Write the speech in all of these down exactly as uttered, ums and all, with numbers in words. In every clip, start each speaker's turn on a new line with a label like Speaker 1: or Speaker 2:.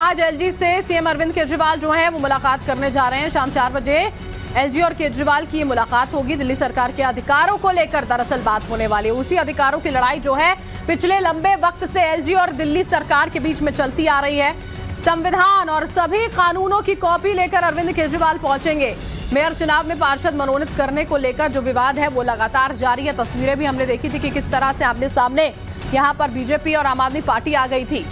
Speaker 1: आज एलजी से सीएम अरविंद केजरीवाल जो है वो मुलाकात करने जा रहे हैं। शाम चार बजे एलजी और केजरीवाल की मुलाकात होगी। दिल्ली सरकार के अधिकारों को लेकर दरअसल बात होने वाली है। उसी अधिकारों की लड़ाई जो है पिछले लंबे वक्त से एलजी और दिल्ली सरकार के बीच में चलती आ रही है। संविधान और सभी कानूनों की कॉपी लेकर अरविंद केजरीवाल पहुंचेंगे। मेयर चुनाव में पार्षद मनोनीत करने को लेकर जो विवाद है वो लगातार जारी है। तस्वीरें भी हमने देखी थी कि किस तरह से आमने सामने यहां पर बीजेपी और आम आदमी पार्टी आ गई थी।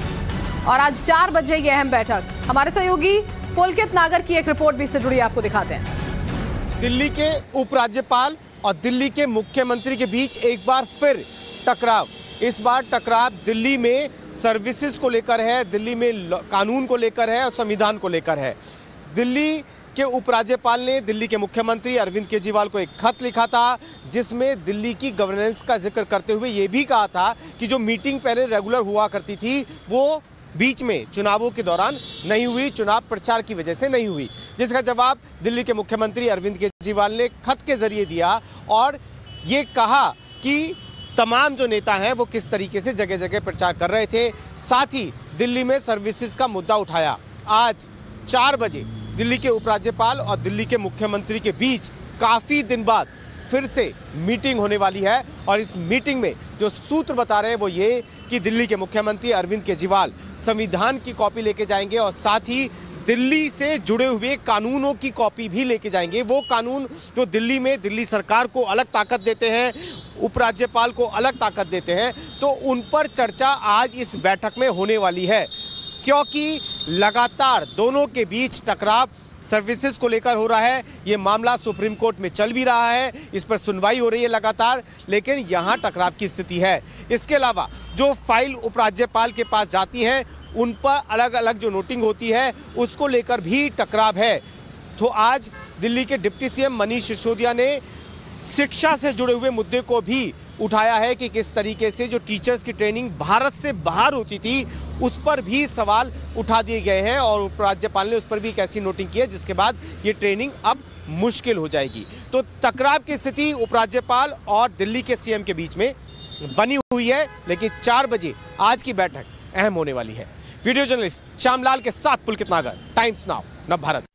Speaker 1: और आज चार बजे ये अहम बैठक। हमारे सहयोगी पुलकित नागर की एक रिपोर्ट भी इससे जुड़ी आपको दिखाते हैं।
Speaker 2: दिल्ली के उपराज्यपाल और दिल्ली के मुख्यमंत्री के बीच एक बार फिर टकराव। इस बार टकराव दिल्ली में सर्विसेज को लेकर है, दिल्ली में कानून को लेकर है और संविधान को लेकर है। दिल्ली के उपराज्यपाल ने दिल्ली के मुख्यमंत्री अरविंद केजरीवाल को एक खत लिखा था जिसमें दिल्ली की गवर्नेंस का जिक्र करते हुए ये भी कहा था कि जो मीटिंग पहले रेगुलर हुआ करती थी वो बीच में चुनावों के दौरान नहीं हुई, चुनाव प्रचार की वजह से नहीं हुई, जिसका जवाब दिल्ली के मुख्यमंत्री अरविंद केजरीवाल ने खत के जरिए दिया और ये कहा कि तमाम जो नेता हैं वो किस तरीके से जगह जगह प्रचार कर रहे थे। साथ ही दिल्ली में सर्विसेज का मुद्दा उठाया। आज चार बजे दिल्ली के उपराज्यपाल और दिल्ली के मुख्यमंत्री के बीच काफ़ी दिन बाद फिर से मीटिंग होने वाली है और इस मीटिंग में जो सूत्र बता रहे हैं वो ये कि दिल्ली के मुख्यमंत्री अरविंद केजरीवाल संविधान की कॉपी लेके जाएंगे और साथ ही दिल्ली से जुड़े हुए कानूनों की कॉपी भी लेके जाएंगे। वो कानून जो दिल्ली में दिल्ली सरकार को अलग ताकत देते हैं, उपराज्यपाल को अलग ताकत देते हैं, तो उन पर चर्चा आज इस बैठक में होने वाली है। क्योंकि लगातार दोनों के बीच टकराव सर्विसेज को लेकर हो रहा है। ये मामला सुप्रीम कोर्ट में चल भी रहा है, इस पर सुनवाई हो रही है लगातार, लेकिन यहाँ टकराव की स्थिति है। इसके अलावा जो फाइल उपराज्यपाल के पास जाती है उन पर अलग अलग जो नोटिंग होती है उसको लेकर भी टकराव है। तो आज दिल्ली के डिप्टी सीएम मनीष सिसोदिया ने शिक्षा से जुड़े हुए मुद्दे को भी उठाया है कि किस तरीके से जो टीचर्स की ट्रेनिंग भारत से बाहर होती थी उस पर भी सवाल उठा दिए गए हैं और उपराज्यपाल ने उस पर भी एक ऐसी नोटिंग की है जिसके बाद ये ट्रेनिंग अब मुश्किल हो जाएगी। तो टकराव की स्थिति उपराज्यपाल और दिल्ली के सीएम के बीच में बनी हुई है, लेकिन चार बजे आज की बैठक अहम होने वाली है। वीडियो जर्नलिस्ट श्यामलाल के साथ पुलकित नागर, टाइम्स नाउ, नव भारत।